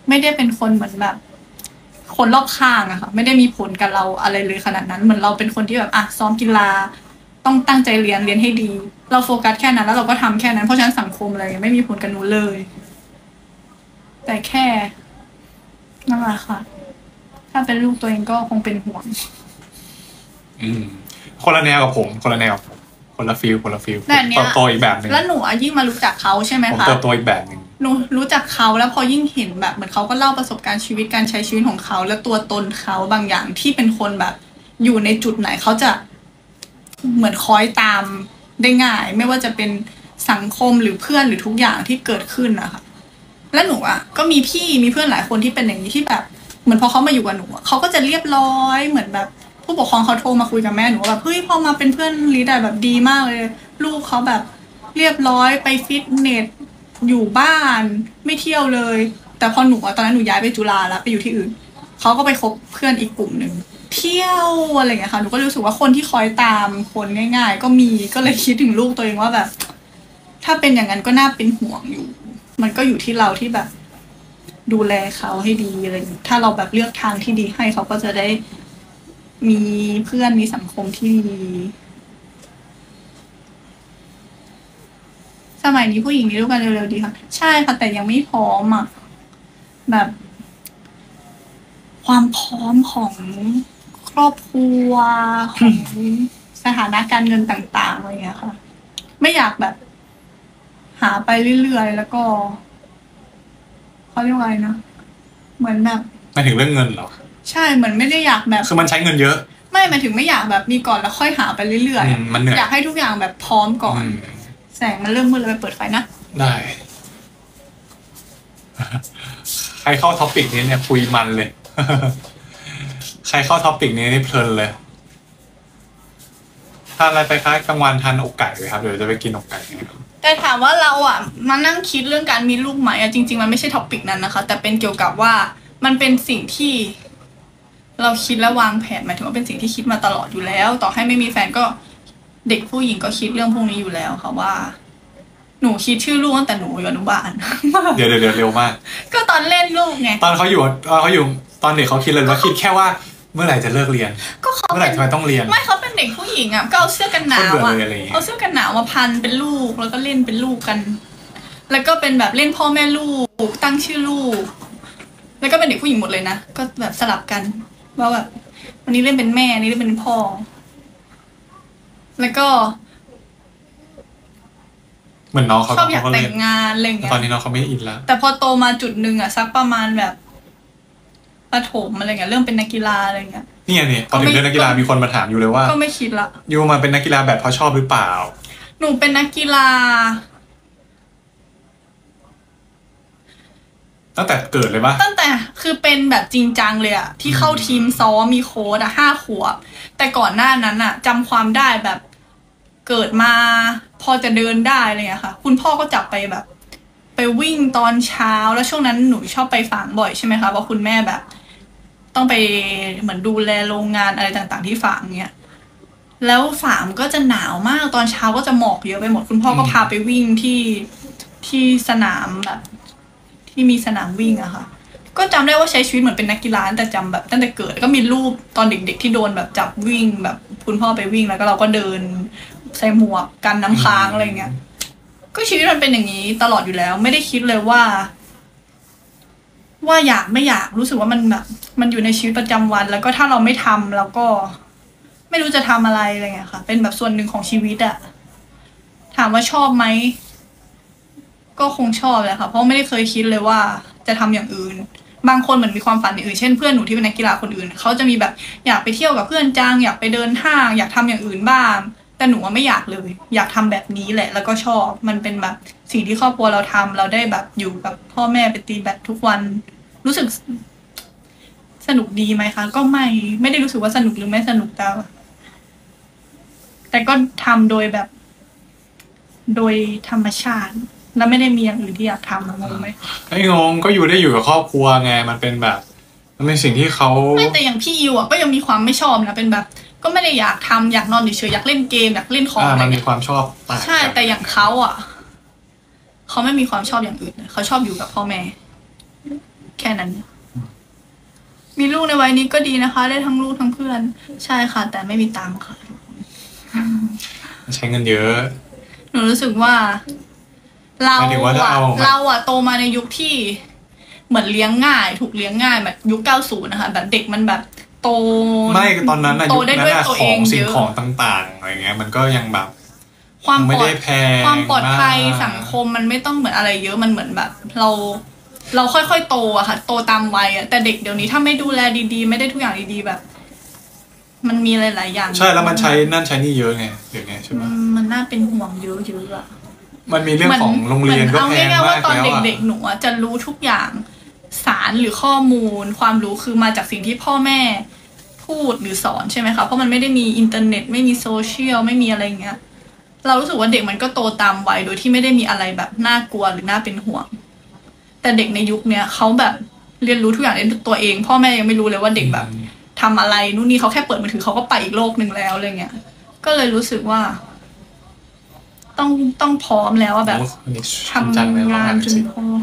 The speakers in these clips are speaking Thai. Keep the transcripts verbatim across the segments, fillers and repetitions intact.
ไม่ได้เป็นคนเหมือนแบบคนรอบข้างอะค่ะไม่ได้มีผลกับเราอะไรเลยขนาดนั้นเหมือนเราเป็นคนที่แบบอ่ะซ้อมกีฬาต้องตั้งใจเรียนเรียนให้ดีเราโฟกัสแค่นั้นแล้วเราก็ทำแค่นั้นเพราะฉะนั้นสังคมอะไรไม่มีผลกับหนูเลย แต่แค่นั่นแหละค่ะถ้าเป็นลูกตัวเองก็คงเป็นห่วงอืมคนละแนวกับผมคนละแนวคนละฟิลคนละฟิลเติบโตอีกแบบนึงแล้วหนูยิ่งมารู้จักเขาใช่ไหมคะผมเติบโตอีกแบบนึงหนูรู้จักเขาแล้วพอยิ่งเห็นแบบเหมือนเขาก็เล่าประสบการณ์ชีวิตการใช้ชีวิตของเขาและตัวตนเขาบางอย่างที่เป็นคนแบบอยู่ในจุดไหนเขาจะเหมือนคอยตามได้ง่ายไม่ว่าจะเป็นสังคมหรือเพื่อนหรือทุกอย่างที่เกิดขึ้นนะคะแล้วหนูอ่ะก็มีพี่มีเพื่อนหลายคนที่เป็นอย่างนี้ที่แบบเหมือนพอเขามาอยู่กับหนูเขาก็จะเรียบร้อยเหมือนแบบผู้ปกครองเขาโทรมาคุยกับแม่หนูแบบเฮ้ยพอมาเป็นเพื่อนลีดแบบดีมากเลยลูกเขาแบบเรียบร้อยไปฟิตเนสอยู่บ้านไม่เที่ยวเลยแต่พอหนูตอนนั้นหนูย้ายไปจุฬาแล้วไปอยู่ที่อื่นเขาก็ไปคบเพื่อนอีกกลุ่มหนึ่งเที่ยวอะไรอย่างเงี้ยค่ะหนูก็รู้สึกว่าคนที่คอยตามคนง่ายๆก็มีก็เลยคิดถึงลูกตัวเองว่าแบบถ้าเป็นอย่างนั้นก็น่าเป็นห่วงอยู่มันก็อยู่ที่เราที่แบบดูแลเขาให้ดีอะไรอย่างนี้ถ้าเราแบบเลือกทางที่ดีให้เขาก็จะได้มีเพื่อนมีสังคมที่ดีสมัยนี้ผู้หญิงมีลูกกันเร็วๆดีค่ะใช่ค่ะแต่ยังไม่พร้อมอ่ะแบบความพร้อมของครอบครัวของสถานะการเงินต่างๆอะไรอย่างเงี้ยค่ะไม่อยากแบบหาไปเรื่อยๆแล้วก็เขาเรียกว่าอะไรนะเหมือนแบบไม่ถึงเรื่องเงินหรอใช่เหมือนไม่ได้อยากแบบคือมันใช้เงินเยอะไม่หมายถึงไม่อยากแบบมีก่อนแล้วค่อยหาไปเรื่อยๆมันเหนื่อยอยากให้ทุกอย่างแบบพร้อมก่อนแสงมันเริ่มมืดแล้วไปเปิดไฟนะได้ใครเข้าท็อปิกนี้เนี่ยคุยมันเลยใครเข้าท็อปิกนี้นี่เพลินเลยทานอะไรไปคะกลางวันทานอกไก่เลยครับเดี๋ยวจะไปกินอกไก่แต่ถามว่าเราอ่ะมานั่งคิดเรื่องการมีลูกไหมอ่ะจริงๆมันไม่ใช่ท็อปิกนั้นนะคะแต่เป็นเกี่ยวกับว่ามันเป็นสิ่งที่เราคิดและวางแผนหมายถึงว่าเป็นสิ่งที่คิดมาตลอดอยู่แล้วต่อให้ไม่มีแฟนก็เด็กผู้หญิงก็คิดเรื่องพวกนี้อยู่แล้วค่ะว่าหนูคิดชื่อลูกตั้งแต่หนูอยู่อนุบาลเดี๋ยวเดี๋ยวเร็วมากก็ตอนเล่นลูกไงตอนเขาอยู่ตอนเขาอยู่ตอนเด็กเขาคิดเลยว่าคิดแค่ว่าเมื่อไหร่จะเลิกเรียนก็เขาเมื่อไหร่ทำไมต้องเรียนไม่เขาเป็นเด็กผู้หญิงอ่ะก็เอาเสื้อกันหนาวอ่ะเอาเสื้อกันหนาวมาพันเป็นลูกแล้วก็เล่นเป็นลูกกันแล้วก็เป็นแบบเล่นพ่อแม่ลูกตั้งชื่อลูกแล้วก็เป็นเด็กผู้หญิงหมดเลยนะก็แบบสลับกันว่าแบบวันนี้เล่นเป็นแม่นี้เล่นเป็นพ่อแล้วก็เหมือนน้องเขาชอบอยากแต่งงานอะไรอย่างเงี้ยตอนนี้น้องเขาไม่อินแล้วแต่พอโตมาจุดหนึ่งอ่ะสักประมาณแบบประถมอะไรเงี้ยเริ่มเป็นนักกีฬาอะไรเงี้ยนี่นี่ตอนถึงเรื่องนักกีฬามีคนมาถามอยู่เลยว่าก็ไม่คิดละยูมาเป็นนักกีฬาแบบเพราะชอบหรือเปล่าหนูเป็นนักกีฬาตั้งแต่เกิดเลยปะตั้งแต่คือเป็นแบบจริงจังเลยอะที่เข้าทีมซ้อมมีโค้ชอะห้าขวบแต่ก่อนหน้านั้นอะจำความได้แบบเกิดมาพอจะเดินได้อะไรเงี้ยค่ะคุณพ่อก็จับไปแบบไปวิ่งตอนเช้าแล้วช่วงนั้นหนูชอบไปฝางบ่อยใช่ไหมคะเพราะคุณแม่แบบต้องไปเหมือนดูแลโรงงานอะไรต่างๆที่ฝางเนี้ยแล้วฝางก็จะหนาวมากตอนเช้าก็จะหมอกเยอะไปหมดคุณพ่อก็พาไปวิ่งที่ที่สนามแบบที่มีสนามวิ่งอะค่ะก็จำได้ว่าใช้ชีวิตเหมือนเป็นนักกีฬาแต่จำแบบตั้งแต่เกิดก็มีรูปตอนเด็กๆที่โดนแบบจับวิ่งแบบคุณพ่อไปวิ่งแล้วก็เราก็เดินใส่หมวกกันน้ำค้างอะไรเงี้ยก็ชีวิตมันเป็นอย่างนี้ตลอดอยู่แล้วไม่ได้คิดเลยว่าว่าอยากไม่อยากรู้สึกว่ามันแบบมันอยู่ในชีวิตประจำวันแล้วก็ถ้าเราไม่ทำเราก็ไม่รู้จะทำอะไรอะไรเงี้ยค่ะเป็นแบบส่วนหนึ่งของชีวิตอะถามว่าชอบไหมก็คงชอบแหละค่ะเพราะไม่ได้เคยคิดเลยว่าจะทำอย่างอื่นบางคนเหมือนมีความฝันอย่างอื่นเช่นเพื่อนหนูที่เป็นนักกีฬาคนอื่นเขาจะมีแบบอยากไปเที่ยวกับเพื่อนจังอยากไปเดินห้างอยากทำอย่างอื่นบ้างแต่หนูว่าไม่อยากเลยอยากทำแบบนี้แหละแล้วก็ชอบมันเป็นแบบสิ่งที่ครอบครัวเราทำเราได้แบบอยู่กับพ่อแม่ไปตีแบดทุกวันรู้สึกสนุกดีไหมคะก็ไม่ไม่ได้รู้สึกว่าสนุกหรือไม่สนุกแต่แต่ก็ทำโดยแบบโดยธรรมชาติแล้วไม่ได้มีอย่างอื่นที่อยากทำงงไหมไม่งงก็อยู่ได้อยู่กับครอบครัวไงมันเป็นแบบมันเป็นสิ่งที่เขาไม่แต่อย่างพี่ยูอ่ะก็ยังมีความไม่ชอบนะเป็นแบบก็ไม่ได้อยากทำอยากนอนเฉยๆอยากเล่นเกมอยากเล่นของอะไรมันมีความชอบใช่แต่อย่างเขาอ่ะเขาไม่มีความชอบอย่างอื่นเขาชอบอยู่กับพ่อแม่แค่นั้น มีลูกในวัยนี้ก็ดีนะคะ ได้ทั้งลูกทั้งเพื่อน ใช่ค่ะ แต่ไม่มีตังค์ค่ะใช้เงินเยอะหนูรู้สึกว่า เราอะเราอะโตมาในยุคที่เหมือนเลี้ยงง่าย ถูกเลี้ยงง่ายแบบยุคเก้าสิบนะคะแบบเด็กมันแบบโตไม่ตอนนั้นอะยุคนั้นอะของสิ่งของต่างๆอะไรเงี้ยมันก็ยังแบบความไม่ได้แพงความปลอดภัยสังคมมันไม่ต้องเหมือนอะไรเยอะมันเหมือนแบบ เรา เราค่อยๆโตอะค่ะโตตามวัยอะแต่เด็กเดี๋ยวนี้ถ้าไม่ดูแลดีๆไม่ได้ทุกอย่างดีๆแบบ มันมีหลายๆอย่างใช่แล้วมันใช้นั่นใช้นี่เยอะไงเดี๋ยวนี้ใช่ไหมมันน่าเป็นห่วงเยอะๆอะมันมีเรื่องของโรงเรียนก็แพงมากแล้วอะตอนเด็กๆหนูจะรู้ทุกอย่างสารหรือข้อมูลความรู้คือมาจากสิ่งที่พ่อแม่พูดหรือสอนใช่ไหมคะเพราะมันไม่ได้มีอินเทอร์เน็ตไม่มีโซเชียลไม่มีอะไรเงี้ยเรารู้สึกว่าเด็กมันก็โตตามวัยโดยที่ไม่ได้มีอะไรแบบน่ากลัวหรือน่าเป็นห่วงแต่เด็กในยุคเนี้ยเขาแบบเรียนรู้ทุกอย่างในตัวเองพ่อแม่ยังไม่รู้เลยว่าเด็กแบบทำอะไรนู่นนี่เขาแค่เปิดมือถือเขาก็ไปอีกโลกหนึ่งแล้วอะไรเงี้ยก็เลยรู้สึกว่าต้องต้องพร้อมแล้วว่าแบบทำงานจนพอ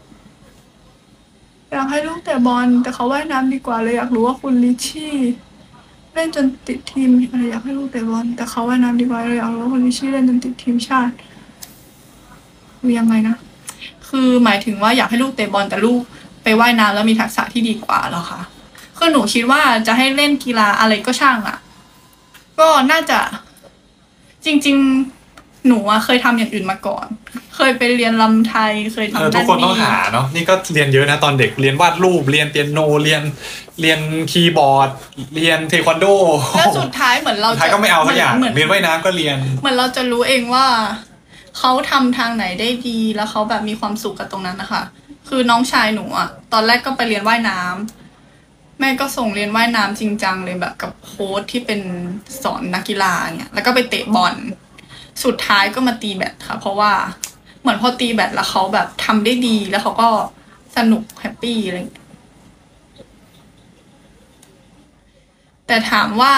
อยากให้ลูกแต่บอลแต่เขาว่ายน้ำดีกว่าเลยอยากรู้ว่าคุณลิชชี่เล่นจนติดทีมอะไรอยากให้ลูกแต่บอลแต่เขาว่ายน้ำดีกว่าเลยอยากรู้ว่าคุณลิชชี่เล่นจนติดทีมชาติคือยังไงนะคือหมายถึงว่าอยากให้ลูกเตะบอลแต่ลูกไปว่ายน้ำแล้วมีทักษะที่ดีกว่าเหรอคะคือหนูคิดว่าจะให้เล่นกีฬาอะไรก็ช่างอ่ะก็น่าจะจริงๆหนูอะเคยทำอย่างอื่นมาก่อนเคยไปเรียนรำไทยเคยทำทุกคนต้องหาเนาะนี่ก็เรียนเยอะนะตอนเด็กเรียนวาดรูปเรียนเปียโนเรียนเรียนคีย์บอร์ดเรียนเทควันโดแล้วสุดท้ายเหมือนเราสุดท้ายก็ไม่เอาสักอย่างเรียนว่ายน้ำก็เรียนเหมือนเราจะรู้เองว่าเขาทำทางไหนได้ดีแล้วเขาแบบมีความสุขกับตรงนั้นนะคะคือน้องชายหนูอะตอนแรกก็ไปเรียนว่ายน้ำแม่ก็ส่งเรียนว่ายน้ำจริงจังเลยแบบกับโค้ชที่เป็นสอนนักกีฬาเนี่ยแล้วก็ไปเตะบอลสุดท้ายก็มาตีแบดค่ะเพราะว่าเหมือนพอตีแบดแล้วเขาแบบทำได้ดีแล้วเขาก็สนุกแฮปปี้อะไรแต่ถามว่า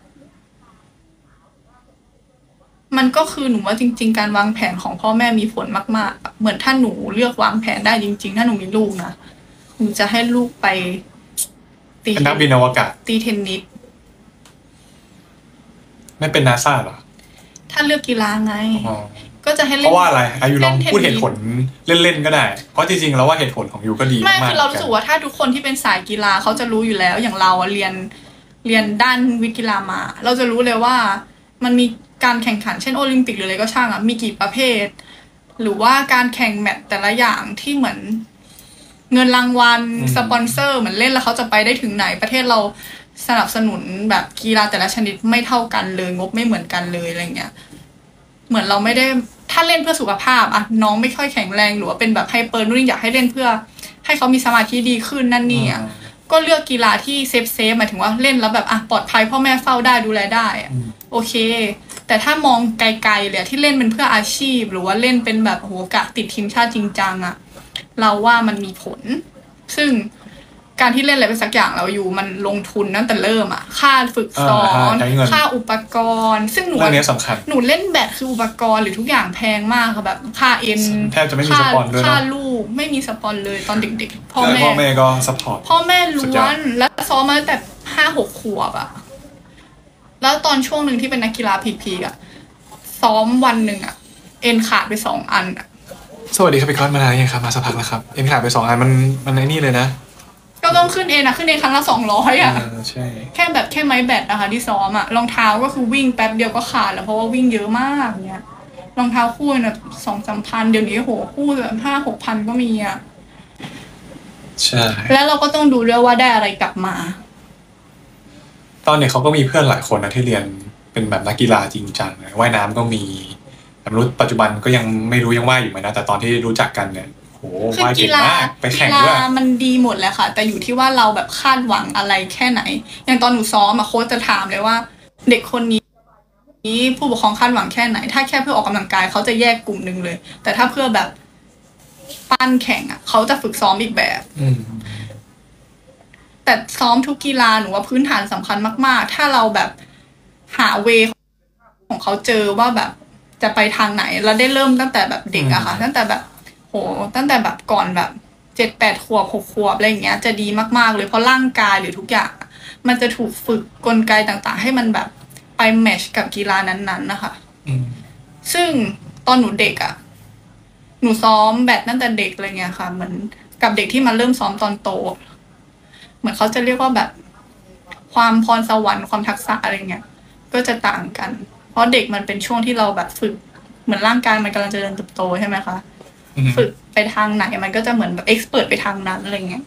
มันก็คือหนูว่าจริงๆการวางแผนของพ่อแม่มีผลมากๆเหมือนถ้าหนูเลือกวางแผนได้จริงๆถ้าหนูมีลูกนะหนูจะให้ลูกไปตีเป็นนักบินอวกาศตีเทนนิสไม่เป็นนาซาหรอถ้าเลือกกีฬาไงก็จะให้เล่นเพราะว่าอะไรอายุลองพูดเหตุผลเล่นๆก็ได้เพราะจริงๆแล้วว่าเหตุผลของยูก็ดีมากไม่คือเรารู้สึกว่าถ้าทุกคนที่เป็นสายกีฬาเขาจะรู้อยู่แล้วอย่างเราเรียนเรียนด้านวิทย์กีฬามาเราจะรู้เลยว่ามันมีการแข่งขันเช่นโอลิมปิกหรืออะไรก็ช่างอ่ะมีกี่ประเภทหรือว่าการแข่งแมตช์แต่ละอย่างที่เหมือนเงินรางวัลสปอนเซอร์เหมือนเล่นแล้วเขาจะไปได้ถึงไหนประเทศเราสนับสนุนแบบกีฬาแต่ละชนิดไม่เท่ากันเลยงบไม่เหมือนกันเลยอะไรเงี้ยเหมือนเราไม่ได้ถ้าเล่นเพื่อสุขภาพอะน้องไม่ค่อยแข็งแรงหรือว่าเป็นแบบไฮเปอร์นู่นอยากให้เล่นเพื่อให้เขามีสมาธิดีขึ้นนั่นนี่อะก็เลือกกีฬาที่เซฟเซฟหมายถึงว่าเล่นแล้วแบบอ่ะปลอดภัยพ่อแม่เฝ้าได้ดูแลได้อะโอเคแต่ถ้ามองไกลๆเลยที่เล่นเป็นเพื่ออาชีพหรือว่าเล่นเป็นแบบโหกะติดทีมชาติจริงจังอะเราว่ามันมีผลซึ่งการที่เล่นอะไรไปสักอย่างเราอยู่มันลงทุนตั้งแต่เริ่มอะค่าฝึกซ้อมค่าอุปกรณ์ซึ่งหนูเรื่องนี้สำคัญหนูเล่นแบดคืออุปกรณ์หรือทุกอย่างแพงมากค่ะแบบค่าเอ็นแทบจะไม่มีสปอนเลยค่าลูกไม่มีสปอนเลยตอนเด็กๆพ่อแม่พ่อแม่ก็สปอร์ตพ่อแม่ล้วนแล้วซ้อมมาตั้งแต่ห้าหกขวบอะแล้วตอนช่วงหนึ่งที่เป็นนักกีฬาพีๆอะซ้อมวันหนึ่งอะเอ็นขาดไปสองอันอะสวัสดีครับพี่คอนมานานยังครับมาสักพักแล้วครับเอ็นขาดไปสองอันมันมันในนี่เลยนะก็ต้องขึ้นเองนะขึ้นเองครั้งละสองร้อยอ่ะใช่แค่แบบแค่ไม้แบตนะคะที่ซ้อมอ่ะรองเท้าก็คือวิ่งแป๊บเดียวก็ขาดแล้วเพราะว่าวิ่งเยอะมากเนี้ยรองเท้าคู่แบบสองสามพันเดี๋ยวนี้โหคู่แบบห้าหกพันก็มีอ่ะใช่แล้วเราก็ต้องดูด้วยว่าได้อะไรกลับมาตอนนี้เขาก็มีเพื่อนหลายคนนะที่เรียนเป็นแบบนักกีฬาจริงจังว่ายน้ำก็มีแต่ไม่รู้ปัจจุบันก็ยังไม่รู้ยังว่ายอยู่ไหมนะแต่ตอนที่รู้จักกันเนี่ยโอ้คือกีฬาไปแข่งด้วยมันดีหมดแหละค่ะแต่อยู่ที่ว่าเราแบบคาดหวังอะไรแค่ไหนอย่างตอนหนูซ้อมอะโค้ชจะถามเลยว่าเด็กคนนี้ผู้ปกครองคาดหวังแค่ไหนถ้าแค่เพื่อออกกำลังกายเขาจะแยกกลุ่มนึงเลยแต่ถ้าเพื่อแบบปั้นแข่งอะเขาจะฝึกซ้อมอีกแบบแต่ซ้อมทุกกีฬาหนูว่าพื้นฐานสำคัญมากๆถ้าเราแบบหาเวของเขาเจอว่าแบบจะไปทางไหนเราได้เริ่มตั้งแต่แบบเด็กอะค่ะตั้งแต่แบบโหตั้งแต่แบบก่อนแบบเจ็ดแปดขวบหกขวบอะไรอย่างเงี้ยจะดีมากๆเลยเพราะร่างกายหรือทุกอย่างมันจะถูกฝึกกลไกต่างๆให้มันแบบไปแมชกับกีฬานั้นๆนะคะซึ่งตอนหนูเด็กอะหนูซ้อมแบดตั้งแต่เด็กอะไรเงี้ยค่ะเหมือนกับเด็กที่มาเริ่มซ้อมตอนโตเหมือนเขาจะเรียกว่าแบบความพรสวรรค์ความทักษะอะไรเงี้ยก็จะต่างกันเพราะเด็กมันเป็นช่วงที่เราแบบฝึกเหมือนร่างกายมันกำลังจะเจริญเติบโตใช่ไหมคะฝึกไปทางไหนมันก็จะเหมือนแบบเอ็กซ์เพรสไปทางนั้นอะไรเงี้ย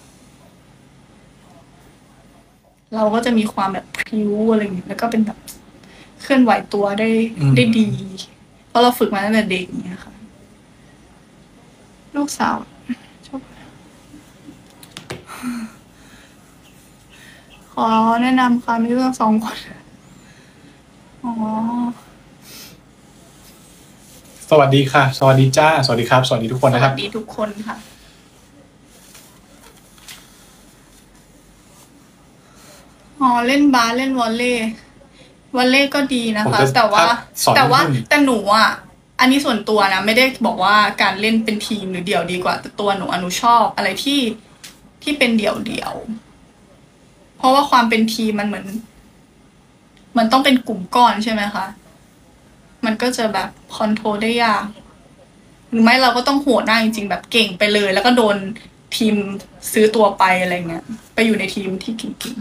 เราก็จะมีความแบบพริ้วอะไรเงี้ยแล้วก็เป็นแบบเคลื่อนไหวตัวได้ได้ดีเพราะเราฝึกมาตั้งแต่เด็กเงี้ยค่ะลูกสาวชอบขอแนะนำค่ะมีลูกสองคนอ๋อสวัสดีค่ะสวัสดีจ้าสวัสดีครับสวัสดีทุกคนนะครับสวัสดีทุกคนค่ะอ๋อเล่นบาสเล่นวอลเลย์วอลเลย์ก็ดีนะคะแต่ว่าแต่ว่าแต่หนูอ่ะอันนี้ส่วนตัวนะไม่ได้บอกว่าการเล่นเป็นทีมหรือเดี่ยวดีกว่าแต่ตัวหนูอนุชอบอะไรที่ที่เป็นเดี่ยวเดี่ยวเพราะว่าความเป็นทีมมันเหมือนมันต้องเป็นกลุ่มก้อนใช่ไหมคะมันก็จะแบบคอนโทรลได้ยากหรือไม่เราก็ต้องโหดหน้าจริงๆแบบเก่งไปเลยแล้วก็โดนทีมซื้อตัวไปอะไรเงี้ยไปอยู่ในทีมที่เก่ง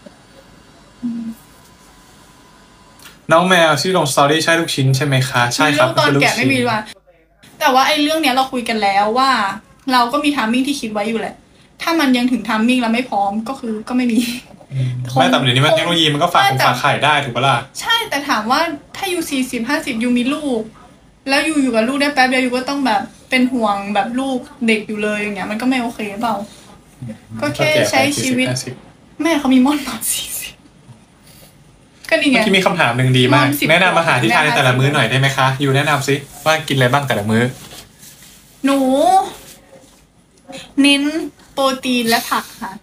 ๆน้องแมวชื่อลงสตอรี่ใช่ลูกชิ้นใช่ไหมคะใช่ครับเรื่องตอนแกะไม่มีว่าแต่ว่าไอ้เรื่องเนี้ยเราคุยกันแล้วว่าเราก็มีทามมิ่งที่คิดไว้อยู่แหละถ้ามันยังถึงทามมิ่งแล้วไม่พร้อมก็คือก็ไม่มีไม่แต่เดี๋ยวนี้มันเทคโนโลยีมันก็ฝากของฝากไข่ได้ถูกปะล่ะใช่แต่ถามว่าถ้ายูสี่สิบห้าสิบยูมีลูกแล้วยูอยู่กับลูกได้แป๊บเดียวยูก็ต้องแบบเป็นห่วงแบบลูกเด็กอยู่เลยอย่างเงี้ยมันก็ไม่โอเคเปล่าก็แค่ใช้ชีวิตแม่เขามีม่อนมาสี่สิบก็นี่ไงเมื่อกี้มีคำถามหนึ่งดีมากแนะนำอาหารที่ทานในแต่ละมื้อหน่อยได้ไหมคะยูแนะนำซิว่ากินอะไรบ้างแต่ละมื้อหนูเน้นโปรตีนและผักค่ะ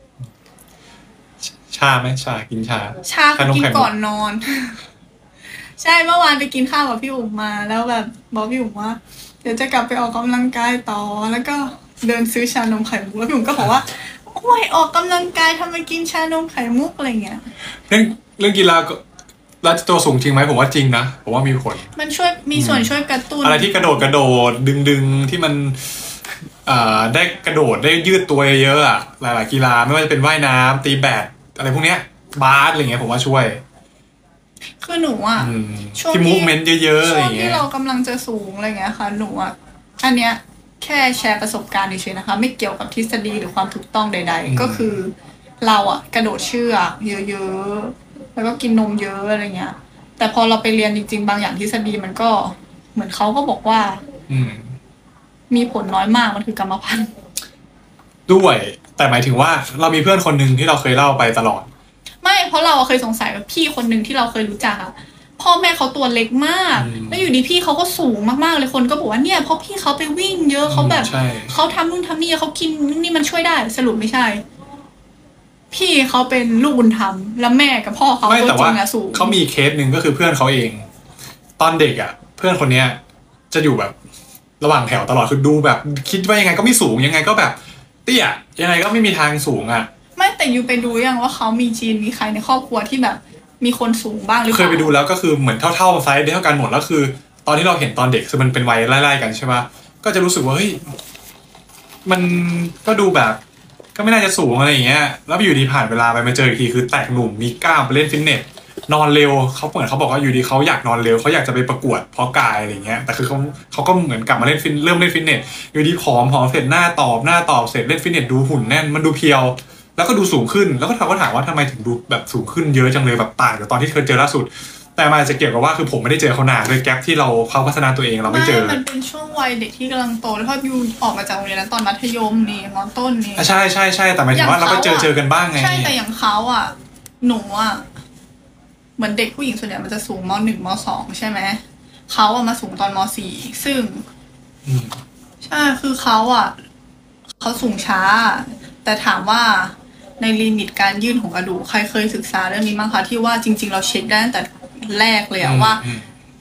ชาไหมชากินชาชากินก่อนนอนใช่เมื่อวานไปกินข้าวกับพี่อุ๋มมาแล้วแบบบอกพี่อุ๋มว่าเดี๋ยวจะกลับไปออกกำลังกายต่อแล้วก็เดินซื้อชานมไข่มุกแล้วพี่อุ๋มก็บอกว่าโอ้ยออกกำลังกายทำไมกินชานมไข่มุกอะไรเงี้ยเรื่องเรื่องกีฬาแล้วตัวสูงจริงไหมผมว่าจริงนะผมว่ามีผลมันช่วยมีส่วนช่วยกระตุ้นอะไรที่กระโดดกระโดดดึงดึงที่มันอ่าได้กระโดดได้ยืดตัวเยอะอะหลายๆกีฬาไม่ว่าจะเป็นว่ายน้ำตีแบดอะไรพวกเนี้ยบาสอะไรเงี้ยผมว่าช่วยคือหนูอ่ะช่วงที่มูฟเมนต์เยอะๆอะไรเงี้ยช่วงที่เรากำลังจะสูงอะไรเงี้ยค่ะหนูอ่ะอันเนี้ยแค่แชร์ประสบการณ์เฉยๆนะคะไม่เกี่ยวกับทฤษฎีหรือความถูกต้องใดๆก็คือเราอ่ะกระโดดเชือกเยอะๆแล้วก็กินนมเยอะอะไรเงี้ยแต่พอเราไปเรียนจริงๆบางอย่างทฤษฎีมันก็เหมือนเขาก็บอกว่ามีผลน้อยมากมันคือกรรมพันธุ์ด้วยแต่หมายถึงว่าเรามีเพื่อนคนหนึ่งที่เราเคยเล่าไปตลอดไม่เพราะเราเคยสงสัยแบบพี่คนหนึ่งที่เราเคยรู้จักอะพ่อแม่เขาตัวเล็กมากแล้วอยู่ดีพี่เขาก็สูงมากๆเลยคนก็บอกว่าเนี่ยเพราะพี่เขาไปวิ่งเยอะเขาแบบเขาทำนู่นทำนี่เขากินนี่มันช่วยได้สรุปไม่ใช่พี่เขาเป็นลูกบุญธรรมแล้วแม่กับพ่อเขาตัวจริงอะสูงเขามีเคสหนึ่งก็คือเพื่อนเขาเองตอนเด็กอะเพื่อนคนเนี้ยจะอยู่แบบระหว่างแถวตลอดคือดูแบบคิดว่ายังไงก็ไม่สูงยังไงก็แบบเตี้ยยังไงก็ไม่มีทางสูงอะไม่แต่ยูไปดูยังว่าเขามีจีนมีใครในครอบครัวที่แบบมีคนสูงบ้างหรือเปล่าเคยไปดูแล้วก็คือเหมือนเท่าๆไซส์เท่ากันหมดแล้วคือตอนที่เราเห็นตอนเด็กคือมันเป็นวัยไล่ๆกันใช่ปะก็จะรู้สึกว่าเฮ้ยมันก็ดูแบบก็ไม่น่าจะสูงอะไรอย่างเงี้ยแล้วอยู่ดีผ่านเวลาไปมาเจออีกทีคือแตกหนุ่มมีกล้ามไปเล่นฟิตเนสนอนเร็วเขาเหมือนเขาบอกว่าอยู่ดีเขาอยากนอนเร็วเขาอยากจะไปประกวดเพาะกายอะไรเงี้ยแต่คือเขาเขาก็เหมือนกลับมาเล่นฟิตเริ่มเล่นฟิตเนสอยู่ดีผอมผอมเสร็จหน้าตอบหน้าตอบเสร็จเล่นฟิตเนสดูหุ่นแน่นมันดูเพียวแล้วก็ดูสูงขึ้นแล้วก็ถามว่าถามว่าทำไมถึงดูแบบสูงขึ้นเยอะจังเลยแบบต่างจากตอนที่เคยเจอล่าสุดแต่มันอาจจะเกี่ยวกับว่าคือผมไม่ได้เจอเขานานด้วยแกลบที่เราเขาพัฒนาตัวเองเราไม่เจอมันเป็นช่วงวัยเด็กที่กำลังโตแล้วพอยูออกมาจากโรงเรียนแล้วตอนมัธยมนี่มอต้นนี่ใช่ใช่ใช่แต่หมายถึงว่าเราก็เจอเจอกันบ้างไงใช่แต่อย่างเขาอ่ะหนูอ่ะเหมือนเด็กผู้หญิงส่วนใหญ่มันจะสูงมหนึ่งมสองใช่ไหมเขาอะมาสูงตอนมสี่ซึ่งใช่คือเขาอ่ะเขาสูงช้าแต่ถามว่าในลิมิตการยื่นของกระดูกใครเคยศึกษาเรื่องนี้มั้งคะที่ว่าจริงๆเราเช็คได้ตั้งแต่แรกเลยอะว่า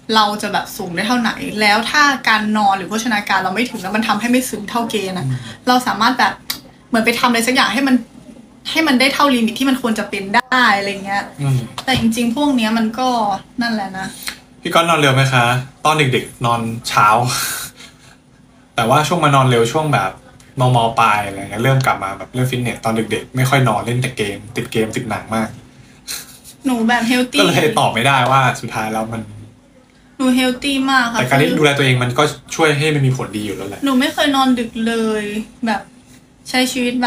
เราจะแบบสูงได้เท่าไหน แล้วถ้าการนอนหรือโภชนาการเราไม่ถึงแล้วมันทำให้ไม่สูงเท่าเกณฑ์นะเราสามารถแบบเหมือนไปทำอะไรสักอย่างให้มันให้มันได้เท่าลิมิตที่มันควรจะเป็นได้อะไรเงี้ยอืมแต่จริงๆพวกเนี้ยมันก็นั่นแหละนะพี่ก้อนนอนเร็วไหมคะ ตอนเด็กๆนอนเช้า แต่ว่าช่วงมานอนเร็วช่วงแบบมมปลายอะไรเงี้ยเริ่มกลับมาแบบเล่นฟิตเนสตอนเด็กๆไม่ค่อยนอนเล่นแต่เกม ติดเกมติดหนังมากหนูแบบเฮลก็ตี้เลยตอบไม่ได้ว่าสุดท้ายแล้วมันหนูเฮลตี้มากค่ะแต่การที่คือดูแลตัวเองมันก็ช่วยให้มันมีผลดีอยู่แล้วแหละหนูไม่เคยนอนดึกเลย แบบใช้ชีวิตแบบ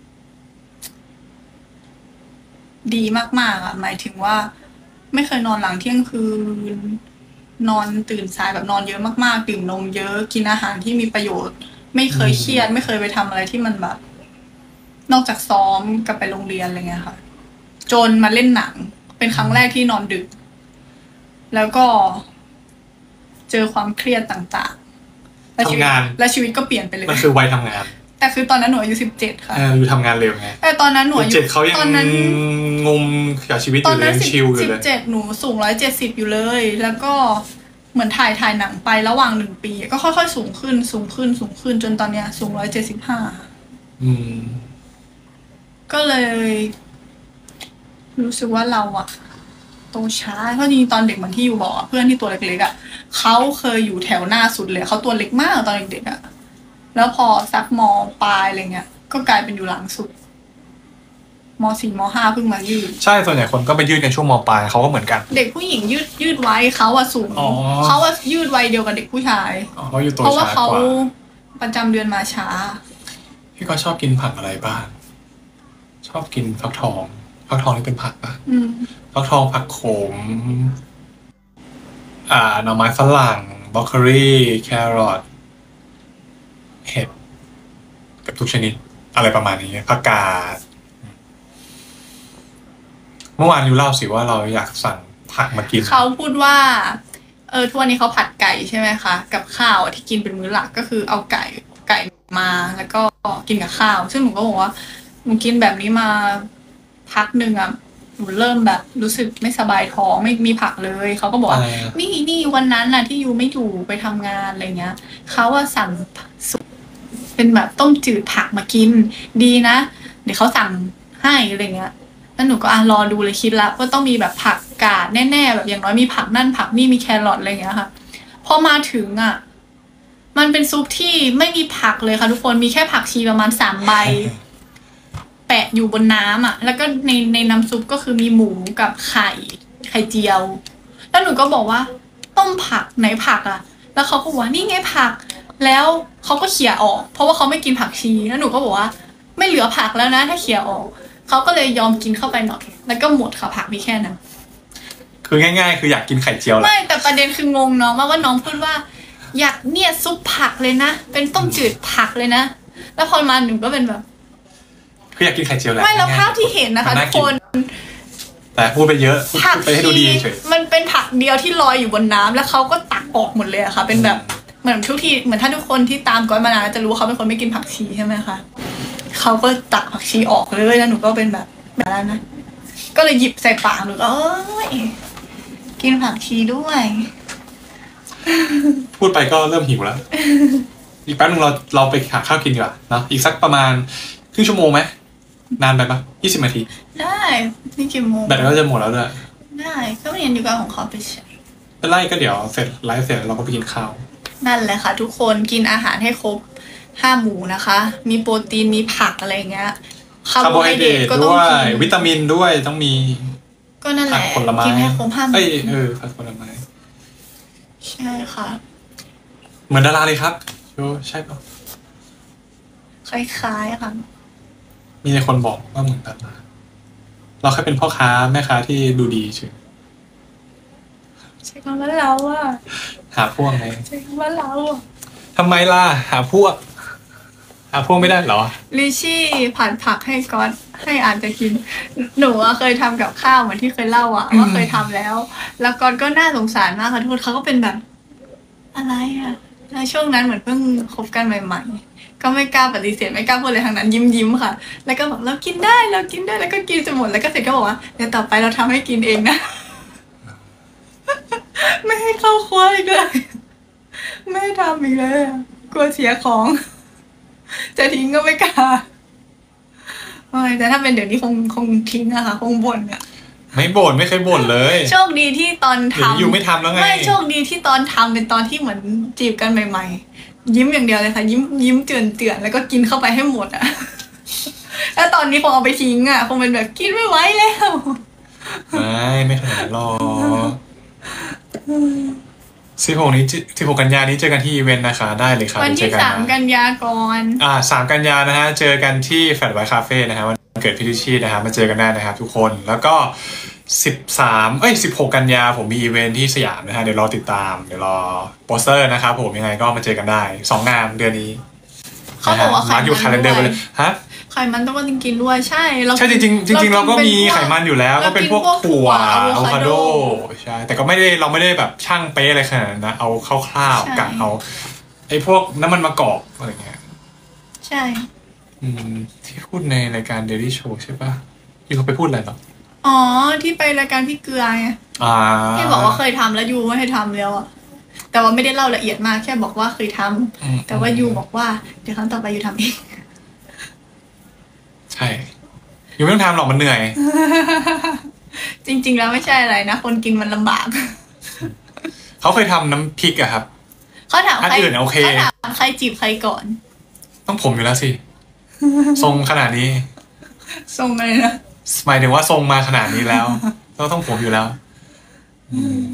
ดีมากๆอ่ะหมายถึงว่า ไม่เคยนอนหลังเที่ยงคืน นอนตื่นสายแบบนอนเยอะมากๆดื่มนมเยอะกินอาหารที่มีประโยชน์ ไม่เคยเครียด ไม่เคยไปทำอะไรที่มันแบบ นอกจากซ้อมกับไปโรงเรียนอะไรเงี้ยค่ะ จนมาเล่นหนัง เป็นครั้งแรกที่นอนดึก แล้วก็ เจอความเครียดต่างๆและชีวิตทำงานและชีวิตก็เปลี่ยนไปเลยมันคือวัยทำงานแต่คือตอนนั้นหนูอายุสิบเจ็ดค่ะเอออยู่ทำงานเร็วไงแต่ตอนนั้นหนูอายุเจ็ดเขายังตอนนั้นงมกับชีวิตอตอนยู่เลนั้ยนยังสิบชิลอยู่สิบเลยเจ็ดหนูสูงร้อยเจ็ดสิบอยู่เลย แล้วก็เหมือนถ่ายถ่ายหนังไประหว่างหนึ่งปี ก็ค่อยๆสูงขึ้น สูงขึ้น สูงขึ้นจนตอนเนี้ย สูงร้อยเจ็ดสิบห้าอืมก็เลย รู้สึกว่าเราอะโตช้าเพราะจริงๆตอนเด็กเหมือนที่อยู่บอกอะเพื่อนที่ตัวเล็กๆอะเขาเคยอยู่แถวหน้าสุดเลยเขาตัวเล็กมากตอนเด็กๆอะแล้วพอสักมปลายอะไรเงี้ย ก็กลายเป็นอยู่หลังสุดมสี่มห้าเพิ่งมายืดใช่ส่วนใหญ่คนก็ไปยืดกันช่วงมปลายเขาก็เหมือนกันเด็กผู้หญิงยืดยืดไว้เขาอะสูงอ๋อเขาอะยืดไวเดียวกับเด็กผู้ชายอ๋อเขาอยู่ตัวเพราะว่าช้าเขากว่าประจำเดือนมาช้าพี่ก็ชอบกินผักอะไรบ้างชอบกินฟักทองฟักทองนี่เป็นผักปะอืมฟักทองผักโขม อ่าหน่อไม้ฝรั่งบรอกโคลีแครอทเห็ดกับทุกชนิด อะไรประมาณนี้ผักกาดเมื่อวานยูเล่าสิว่าเราอยากสั่งผักมากินเขาพูดว่า เออทุกวันนี้เขาผัดไก่ใช่ไหมคะ กับข้าวที่กินเป็นมื้อหลักก็คือเอาไก่ไก่มาแล้วก็กินกับข้าว ซึ่งหนูก็บอกว่าหนูกินแบบนี้มาพักหนึ่งอะหนูเริ่มแบบรู้สึกไม่สบายท้องไม่มีผักเลยเขาก็บอกว่าอะไรอะนี่นี่วันนั้นน่ะที่ยูไม่อยู่ไปทำงานอะไรเงี้ยเขาว่าสั่งสุกเป็นแบบต้มจืดผักมากินดีนะเดี๋ยวเขาสั่งให้อะไรเงี้ยแล้วหนูก็อ่ะรอดูเลยคิดละว่าต้องมีแบบผักกาดแน่ๆแบบอย่างน้อยมีผักนั่นผักนี่มีแครอทอะไรเงี้ยค่ะพอมาถึงอ่ะ มันเป็นซุปที่ไม่มีผักเลยค่ะทุกคนมีแค่ผักชีประมาณสามใบ แปะอยู่บนน้ำอ่ะ แล้วก็ในในน้ำซุปก็คือมีหมูกับไข่ไข่เจียว แล้วหนูก็บอกว่า ต้มผักไหนผักอ่ะ แล้วเขาก็บอกว่านี่ไงผัก แล้วเขาก็เขี่ยออก เพราะว่าเขาไม่กินผักชี แล้วหนูก็บอกว่า ไม่เหลือผักแล้วนะ ถ้าเขี่ยออก เขาก็เลยยอมกินเข้าไปหน่อย แล้วก็หมดค่ะผักมีแค่นั้นคือง่ายๆ คืออยากกินไข่เจียวแหละไม่แต่ประเด็นคืองงน้องมากว่าน้องพูดว่า อยากเนี่ยซุปผักเลยนะ เป็นต้มจืดผักเลยนะ แล้วพอมาหนูก็เป็นแบบคืออยากกินไข่เจียวแหละไม่แล้วง่ยๆภาพที่เห็นนะคะมัทุน่าก กิคนแต่พูดไปเยอะพูดผักไปให้ดูดีชีเฉยมันเป็นผักเดียวที่ลอยอยู่บนน้ำแล้วเขาก็ตักออกหมดเลยอะค่ะ เป็นแบบเหมือนทุกทีเหมือนถ้าทุกคนที่ตามก้อยมานานจะรู้ว่าเขาเป็นคนไม่กินผักชีใช่ไหมคะเขาก็ตักผักชีออกเลยแล้วหนูก็เป็นแบบแบบนั้นนะก็เลยหยิบใส่ปากหนูก็เอ้ยกินผักชีด้วยพูดไปก็เริ่มหิวแล้ว อีกแป๊บนึงเราเราไปหาข้าวกินดีกว่าเนาะอีกสักประมาณครึ่งชั่วโมงไหมนานไปปะยี่สิบนาทีได้นี่กี่โมงแบตก็จะหมดแล้วด้วยได้ก็เรียนอยู่กับของเขาไปใช้เป็นไรก็เดี๋ยวเสร็จไลฟ์เสร็จเราก็ไปกินข้าวนั่นแหละค่ะ ทุกคนกินอาหารให้ครบห้าหมู่นะคะ มีโปรตีนมีผักอะไรเงี้ยคาร์โบไฮเดรตก็ต้องด้วยกินวิตามินด้วยต้องมีก็นั่นแหผักละผลไม้กินให้ครบห้าหเอ้ยมู่เออผักผลไม้ใช่ค่ะเหมือนดาราเลยครับโยใช่ปะคล้ายๆค่ะมีคนบอกว่าเหมือนดาราเราแค่เป็นพ่อค้าแม่ค้าที่ดูดีเฉยใช่คำว่าเราอะหาพวกไงใช่คำว่าเราอะทำไมล่ะหาพวก หาพวกไม่ได้เหรอลิชี่ผัดผักให้ก๊อตให้อ่านจะกิน หนูอะเคยทำกับข้าวเหมือนที่เคยเล่าอะว่าเคยทำแล้ว แล้วก๊อตก็น่าสงสารมากค่ะทุกคนเขาก็เป็นแบบ อะไรอะแล้วช่วงนั้นเหมือนเพิ่งคบกันใหม่ๆ ก็ไม่กล้าปฏิเสธไม่กล้าพูดเลยทางนั้นยิ้มยิ้มๆค่ะ แล้วก็บอกเรากินได้เรากินได้แล้วก็กินจนหมดแล้วก็เสร็จก็บอกว่าเดี๋ยวต่อไปเราทำให้กินเองนะไม่ให้เข้าครัวอีกเลยไม่ให้ทำอีกเลยอะกลัวเสียของ จะทิ้งก็ไม่กล้าโอ้ยแต่ถ้าเป็นเดี๋ยวนี้คงคงทิ้งอะค่ะคงบ่นอะไม่บ่นไม่เคยบ่นเลยโชคดีที่ตอนเดี๋ยวนี้ทำอยู่ไม่ทำแล้วไงไม่โชคดีที่ตอนทำเป็นตอนที่เหมือนจีบกันใหม่ๆ ยิ้มอย่างเดียวเลยค่ะ ยิ้มยิ้มเตือนเตือนแล้วก็กินเข้าไปให้หมดอะแล้วตอนนี้คงเอาไปทิ้งอะคงเป็นแบบกินไม่ไหวแล้วไม่ไม่ขนาดนั้นหรอกสิบหกนี้สิบหกกันยานี้เจอกันที่อีเวนต์นะคะ ได้เลยครับวันเจที่อกันสามนะกันยาก่อนอ่าสามกันยานะฮะเจอกันที่แฟลตไวท์คาเฟ่นะฮะวันเกิดพี่ลิชชี่นะฮะมาเจอกันได้นะครับทุกคนแล้วก็สิบสามเอ้ยสิบหกกันยาผมมีอีเวนท์ที่สยามนะฮะเดี๋ยวรอติดตามเดี๋ยวรอโปสเตอร์นะครับผมยังไงก็มาเจอกันได้สองงานเดือนนี้เขาบอกว่าไขมาร์คอยู่มัคาเลนเดอร์ไปเลยฮะไขมันต้องกินกินด้วยใช่เราใช่จริงๆจริงๆเราก็มีไขมันอยู่แล้วก็เป็นพวกถั่วอะโวคาโดใช่แต่ก็ไม่ได้เราไม่ได้แบบช่างเป๊ะอะไรขนาดนั้นนะเอาคร่าวๆกะเอาไอ้พวกน้ำมันมะกอกอะไรเงี้ยใช่อืมที่พูดในรายการ Daily Show ใช่ปะที่เขาไปพูดอะไรหรออ๋อที่ไปรายการพี่เกลือไงอ่าที่บอกว่าเคยทำแล้วยูไม่ให้ทำแล้วอะแต่ว่าไม่ได้เล่าละเอียดมากแค่บอกว่าเคยทำอืมแต่ว่ายูบอกว่าเดี๋ยวครั้งต่อไปยูทำเองใช่ยังไม่ต้องทำหรอกมันเหนื่อยจริง ๆ แล้วไม่ใช่อะไรนะคนกินมันลำบากเขาเคยทำน้ำพริกอะครับเขาถามอันใครอื่นโอเคเขาถามใครจีบใครก่อนต้องผมอยู่แล้วสิ ทรงขนาดนี้ทรงอะไรนะหมายถึงว่าทรงมาขนาดนี้แล้วก็ต้องผมอยู่แล้วอืม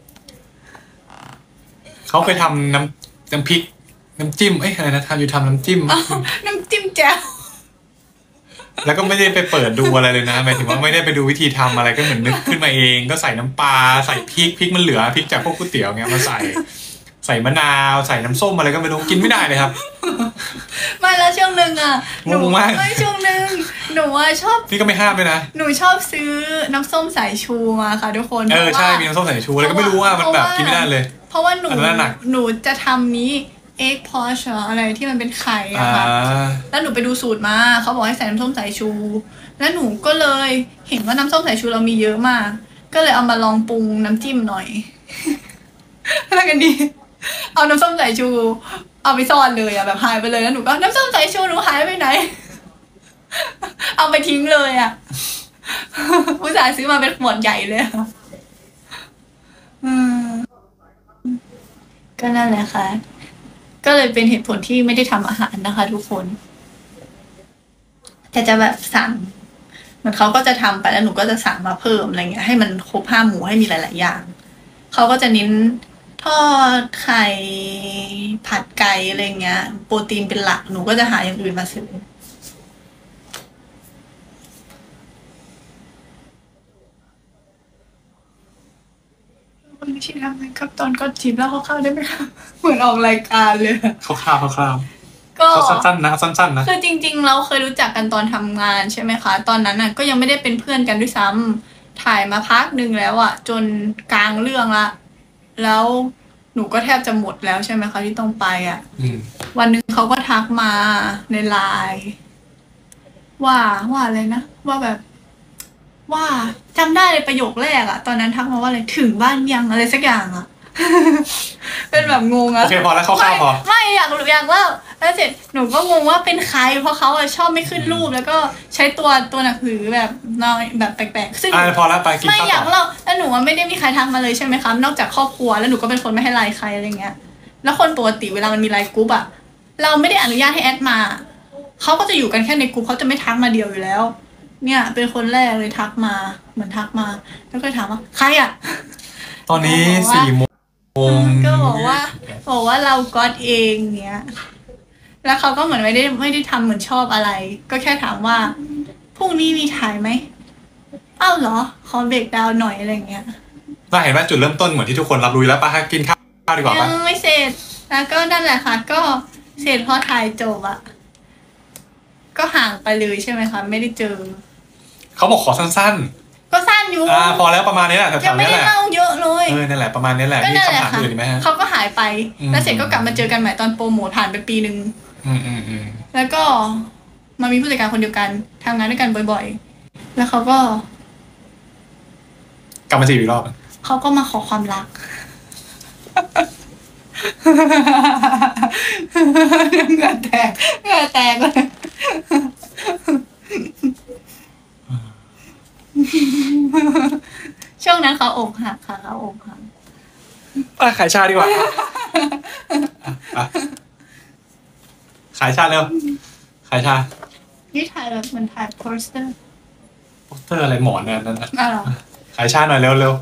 เขาเคยทำน้ำน้ำพริก น้ำจิ้มเอ้ยอะไรนะทำอยู่ทำน้ำจิ้มอ้าวน้ำจิ้มแจ่วแล้วก็ไม่ได้ไปเปิดดูอะไรเลยนะหมายถึงว่าไม่ได้ไปดูวิธีทำอะไรก็เหมือนนึกขึ้นมาเอง ก็ใส่น้ำปลาใส่พริกพริกมันเหลือพริกจากพวกก๋วยเตี๋ยวเงี้ยมาใส่ ใส่มะนาวใส่น้ำส้มอะไรก็ไม่รู้กินไม่ได้เลยครับไม่แล้วช่วงหนึ่งอ่ะหนูงงมากไม่ช่วงหนึ่งหนูว่าชอบนี่ก็ไม่ห้ามด้วยนะหนูชอบซื้อน้ำส้มสายชูมาค่ะทุกคนเออพราะใช่ว่ามีน้ำส้มสายชูอะไรก็ไม่รู้ว่ามันแบบกินไม่ได้เลยเพราะว่าหนูอันนั้นหนักหนูจะทำนี้เอ็กพอชอะไรที่มันเป็นไข่อ่าอะค่ะแล้วหนูไปดูสูตรมาเขาบอกให้ใส่น้ำส้มสายชู แล้วหนูก็เลยเห็นว่าน้ำส้มสายชูเรามีเยอะมาก ก็เลยเอามาลองปรุงน้ำจิ้มหน่อย แล้วกันดี เอาน้ำส้มสายชู เอาไปซ่อนเลยอะแบบหายไปเลยแล้วหนูก็น้ำส้มสายชูหนูหายไปไหน เอาไปทิ้งเลยอะ อุตส่าห์ซื้อมาเป็นขวดใหญ่เลยอะอืมก็นั่นแหละค่ะ ก็เลยเป็นเหตุผลที่ไม่ได้ทำอาหารนะคะ ทุกคน แต่จะแบบสั่งเหมือนเขาก็จะทำไปแล้วหนูก็จะสั่งมาเพิ่มอะไรเงี้ยให้มันครบห้าหมู่ให้มีหลาย ๆ อย่างเขาก็จะเน้นทอดไข่ผัดไก่อะไรเงี้ย โปรตีนเป็นหลักหนูก็จะหาอย่างอื่นมาเสริมไม่ใช่ทำเลยครับตอนก็จีบแล้วเขาเข้าได้ไหมคะเหมือนออกรายการเลยคร่าวๆคร่าวก็ๆเขาสั้นๆนะสั้นๆนะคือจริง ๆ เราเคยรู้จักกันตอนทำงานใช่ไหมคะ ตอนนั้นน่ะก็ยังไม่ได้เป็นเพื่อนกันด้วยซ้ำถ่ายมาพักหนึ่งแล้วอะจนกลางเรื่องละแล้วหนูก็แทบจะหมดแล้วใช่ไหมคะที่ต้องไปอะอืมวันหนึ่งเขาก็ทักมาในไลน์ว่าว่าอะไรนะว่าแบบ ว่าจำได้เลยประโยคแรกอะตอนนั้นทักมาว่าอะไรถึงบ้านยังอะไรสักอย่างอะ เป็นแบบงงอะโอเคพอแล้วคร่าวๆพอไม่ไม่อยากรู้อยากเล่าแล้วเสร็จหนูก็งงว่าเป็นใครเพราะเขาอะชอบไม่ขึ้นรูปแล้วก็ใช้ตัวตัวหนังสือแบบน้อยแบบแปลกๆซึ่งอ่าพอแล้วไปกินไม่ข้าวอยาต่กอเล่าแล้วหนูว่าไม่ได้มีใครทักมาเลยใช่ไหมคะนอกจากครอบครัวแล้วหนูก็เป็นคนไม่ให้ไลน์ใครอะไรเงี้ย แล้วคนปกติเวลามันมีไลน์กรุ๊ปอะเราไม่ได้อนุญาตให้แอดมาเขาก็จะอยู่กันแค่ในกลุ่มเขาจะไม่ทักมาเดียวอยู่แล้ว เนี่ยเป็นคนแรกเลยทักมาเหมือนทักมา แล้วก็ถามว่าใครอะตอนนี้บอกว่าสี่โมงก็บอกว่าบอกว่าเราก็อดเองเนี้ย แล้วเขาก็เหมือนไม่ได้ไม่ได้ทำเหมือนชอบอะไร ก็แค่ถามว่าพรุ่งนี้มีถ่ายไหมอ้าวเหรอขอเบรกดาวน์หน่อยอะไรเงี้ยเราเห็นว่าจุดเริ่มต้นเหมือนที่ทุกคนรับรู้แล้วป่ะกินข้าวดีกว่ายัป่ะงไม่เสร็จแล้วก็นั่นแหละค่ะ ก็เสร็จพอถ่ายจบอะก็ห่างไปเลยใช่ไหมคะไม่ได้เจอเขาบอกขอสั้นก็สั้นอยู่ๆอ่าพอแล้วประมาณนี้แหละแถยังวๆไม่นี้ได้แหละเล่าเยอะเลยเออนั่นแหละประมาณนี้แหละก็มีนั่นแหคำละถามค่ะอื่นอีกไหมฮะเขาก็หายไปอืมแล้วเสร็จก็กลับมาเจอกันใหม่ตอนโปรโมทผ่านไปปีหนึ่งอืมอืมอืมแล้วก็มามีผู้จัดการคนเดียวกันทำงานด้วยกันบ่อยๆ แล้วเขาก็กลับมาจีบอีกรอบเขาก็มาขอความรัก เหงื่อแตกเหงื่อแตกเลยช่วงนั้นเขาอกหักค่ะเขาอกหักไปขายชาดีกว่าขายชาเร็วขายชานี่ถ่ายแบบเหมือนถ่ายโปสเตอร์โปสเตอร์อะไรหมอนเนี่ยนั่นอ้าวเหรอขายชาหน่อยเร็วเร็ว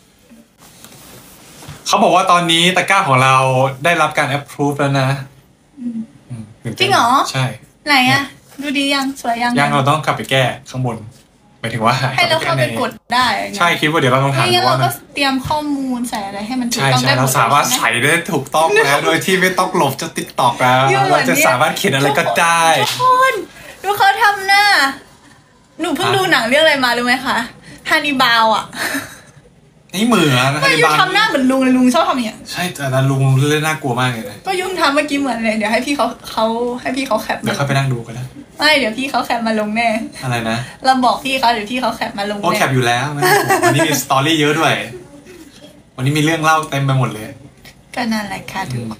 เขาบอกว่าตอนนี้ตะกร้าของเราได้รับการ approve แล้วนะจริงเหรอใช่ไหนอะดูดียังสวยยังยังเราต้องกลับไปแก้ข้างบนหมายถึงว่าให้เราเข้าไปกดได้ไงใช่คิดว่าเดี๋ยวเราต้องถามนี่ว่าเรามัก็นเตรียมข้อมูลใส่อะไรให้มันถูกใช่ต้องใช่ได้หมเราดสามารถใช่ไหมใส่ได้ถูกต้องแล้ว โดยที่ไม่ต้องหลบจะติ๊กตอกแล้วอยู่เหมืเราอนจะสามารถเขียนอะไรก็ได้ทุกคนดูเขาทำหน้า หนูเพิ่งดูหนังเรื่องอะไรมารู้ไหมคะฮันนีบาลอ่ะนี่เหมือนนะก็ยุ่งทำหน้าเหมือนลุงเลยลุงชอบทำอย่างเงี้ยใช่แต่นั้นลุงเล่นน่ากลัวมากเลยนะก็ยุ่งทำเมื่อกี้เหมือนเลยเดี๋ยวให้พี่เขาเขาให้พี่เขาแคปเดี๋ยวมาค่อยไปนั่งดูกันนะไม่เดี๋ยวพี่เขาแคปมาลงแน่อะไรนะเราบอกพี่เขาเดี๋ยวพี่เขาแคปมาลงโอ้แน่แคปอยู่แล้วไม่ต้องกลัววันนี้มีสตอรี่เยอะด้วย วันนี้มีเรื่องเล่าเต็มไปหมดเลยก็นั่นแหละค่ะทุกคน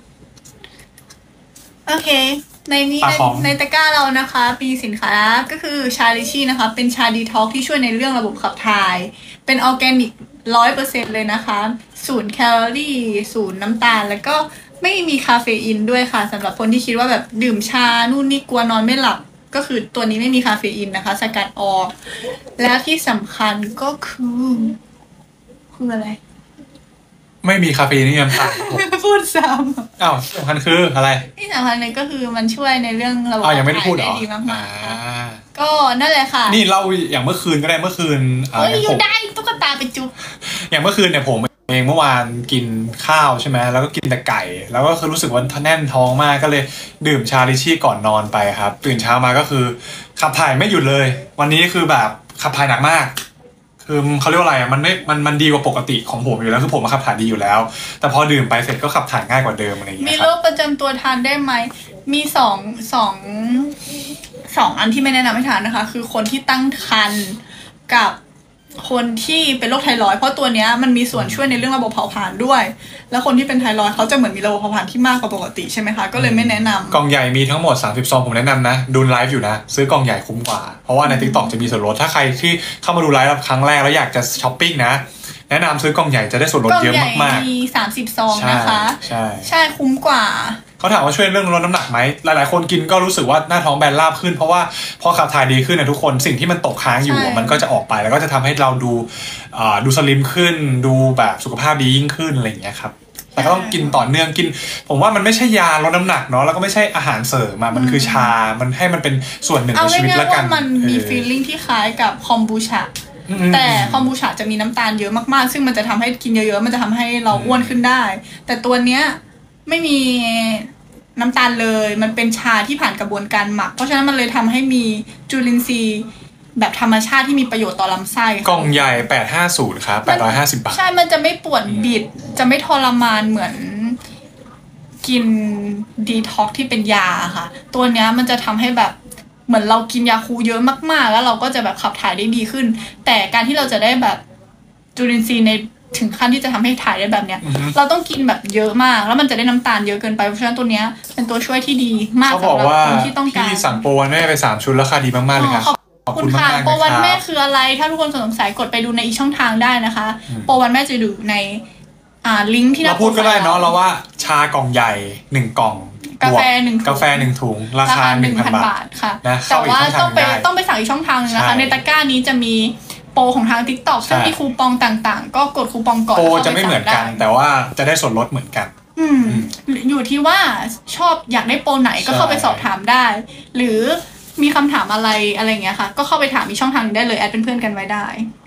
โอเค ในนี้ปลาในของในตะกร้าเรานะคะมีสินค้าก็คือชาลิชี่นะคะ เป็นชาดีท็อกที่ช่วยในเรื่องระบบขับถ่าย เป็นออร์แกนิกร้อยเปอร์เซ็นเลยนะคะศูนย์แคลอรี่ศูนย์น้ำตาล แล้วก็ไม่มีคาเฟอีนด้วยค่ะสำหรับคนที่คิดว่าแบบดื่มชานู่นนี่กลัวนอนไม่หลับ ก็คือตัวนี้ไม่มีคาเฟอีนนะคะสกัดออก แล้วที่สำคัญก็คือคืออะไรไม่มีคาเฟอีนนี่ยังต่างพูดซ้อ้าวสำคัญคืออะไรำที่สำคัญเลยก็คือมันช่วยในเรื่องระบบอ้าวยังไม่ได้พูดเหรอดีมากอ่าๆค่ะก็นั่นแหละค่ะนี่เล่าอย่างเมื่อคืนก็ได้เมื่อคืนอ่าเฮ้ยอย่างอผยู่มได้ตุ๊กตาไปจุ๊บอย่างเมื่อคืนเนี่ยผมเองเมื่อวานกินข้าวใช่ไหมแล้วก็กินแต่ไก่ แล้วก็คือรู้สึกว่าแน่นท้องมากก็เลยดื่มชาลิชี่ก่อนนอนไปครับ ตื่นเช้ามาก็คือขับถ่ายไม่หยุดเลย วันนี้คือแบบขับถ่ายหนักมาก คือเขาเรียกว่าอะไรอ่ะมันไม่มันมันดีกว่าปกติของผมอยู่แล้วคือผมขับถ่ายดีอยู่แล้ว แต่พอดื่มไปเสร็จก็ขับถ่ายง่ายกว่าเดิมอะไรอย่างมีเงี้ยคโรรับคประจำตัวทานได้ไหม มีสองสองสองอันที่ไม่แนะนำให้ทานนะคะ คือคนที่ตั้งครรภ์กับคนที่เป็นโรคไทรอยด์เพราะตัวเนี้ยมันมีส่วนช่วยในเรื่องระบบเผาผลาญด้วย แล้วคนที่เป็นไทรอยด์เขาจะเหมือนมีระบบเผาผลาญที่มากกว่าปกติใช่ไหมคะก็เลยไม่แนะนำกล่องใหญ่มีทั้งหมดสามสิบซองผมแนะนำนะดูไลฟ์อยู่นะซื้อกล่องใหญ่คุ้มกว่าเพราะว่าใน TikTok จะมีส่วนลดถ้าใครที่เข้ามาดูไลฟ์ครั้งแรกแล้วอยากจะช้อปปิ้งนะแนะนำซื้อกล่องใหญ่จะได้ส่วนลดกล่องเยอะใหญ่มากมีสามสิบซองๆใช่นะคะใช่ใช่คุ้มกว่าเขาถามว่าช่วยเรื่องลดน้ำหนักไหมหลายๆคนกินก็รู้สึกว่าหน้าท้องแบนราบขึ้นเพราะว่าพอขับถ่ายดีขึ้นนะทุกคนสิ่งที่มันตกค้างอยู่ใช่มันก็จะออกไปแล้วก็จะทำให้เราดูอ่าดูสลิมขึ้น ดูแบบสุขภาพดียิ่งขึ้นอะไรอย่างเงี้ยครับแต่ก็ต้องกินต่อเนื่องกิน ผมว่ามันไม่ใช่ยาลดน้ำหนักเนาะแล้วก็ไม่ใช่อาหารเสริมอะมันคือชา มันให้มันเป็นส่วนหนึ่งเอาในชีวิตง่ายแล้วๆกัว่าน มันมีเออฟีลลิ่งที่คล้ายกับคอมบูชาอืมแต่คอมบูชาจะมีน้ำตาลเยอะมากๆ ซึ่งมันจะทำให้กินเยอะๆ มันจะทำให้เราอ้วนขึ้นได้ แต่ตัวเนี้ยไม่มีน้ำตาลเลย มันเป็นชาที่ผ่านกระบวนการหมัก เพราะฉะนั้นมันเลยทำให้มีจุลินทรีย์แบบธรรมชาติที่มีประโยชน์ต่อลำไส้กล่องใหญ่แปดห้าศูนย์ครับแปดร้อยห้าสิบบาทใช่ มันจะไม่ปวดบิด จะไม่ทรมานเหมือนกินดีท็อกที่เป็นยาค่ะ ตัวเนี้ยมันจะทำให้แบบเหมือนเรากินยาคูเยอะมากๆ แล้วเราก็จะแบบขับถ่ายได้ดีขึ้น แต่การที่เราจะได้แบบจุลินทรีย์ในถึงขั้นที่จะทำให้ถ่ายได้แบบเนี้ยอือฮึเราต้องกินแบบเยอะมาก แล้วมันจะได้น้ำตาลเยอะเกินไป เพราะฉะนั้นตัวเนี้ยเป็นตัวช่วยที่ดีมากเขาสำบอกหรับว่าคนที่ต้องการพี่สั่งโปรวันแม่ไปสามชุดราคาดีมากๆเลยครับขอบคุณค่ะมากๆโปรวันนะคแม่รับคืออะไร ถ้าทุกคนสงสัยกดไปดูในอีกช่องทางได้นะคะอืมโปรวันแม่จะอยู่ในอ่าลิงก์ที่หเราน้าพูดก็ได้เนาะโปรฟล์เราว่าชากล่องใหญ่หนึ่งกล่องกาแฟบวหนึ่งถุงกาแฟหนึ่งถุงราคาหนึ่งพันบาทค่ะนะแต่เข้าอีกว่าช่องต้องไปทางได้ต้องไปสั่งอีกช่องทางหนึงนะคะใช่ในตะกร้านี้จะมีโปรของทาง TikTok ซึ่งใช่มีคูปองต่างๆ ก็กดคูปองก่อนโปรแล้วจะข้าปไม่เหมือนกันสั่งได้แต่ว่าจะได้ส่วนลดเหมือนกันอืมอยู่ที่ว่าชอบอยากได้โปรไหนก็ใช่เข้าไปสอบถามได้ หรือมีคำถามอะไรอะไรอย่างเงี้ยค่ะ ก็เข้าไปถามอีกช่องทางหนึ่งได้เลยแอดเป็นเพื่อนกันไว้ได้